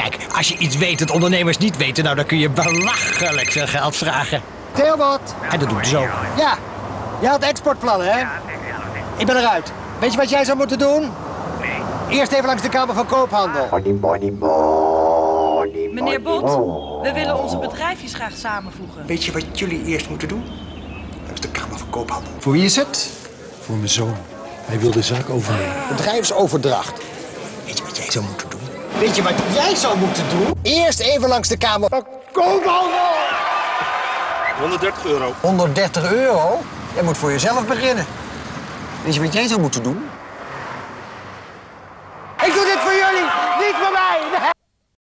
Kijk, als je iets weet dat ondernemers niet weten, nou, dan kun je belachelijk veel geld vragen. Theo wat? En dat doet hij zo. Ja, je had exportplannen, hè? Ik ben eruit. Weet je wat jij zou moeten doen? Eerst even langs de Kamer van Koophandel. Meneer Bot, we willen onze bedrijfjes graag samenvoegen. Weet je wat jullie eerst moeten doen? Dat is de Kamer van Koophandel. Voor wie is het? Voor mijn zoon. Hij wil de zaak overnemen. Bedrijfsoverdracht. Weet je wat jij zou moeten doen? Weet je wat jij zou moeten doen? Eerst even langs de Kamer van Koophandel. 130 euro. 130 euro? Jij moet voor jezelf beginnen. Weet je wat jij zou moeten doen?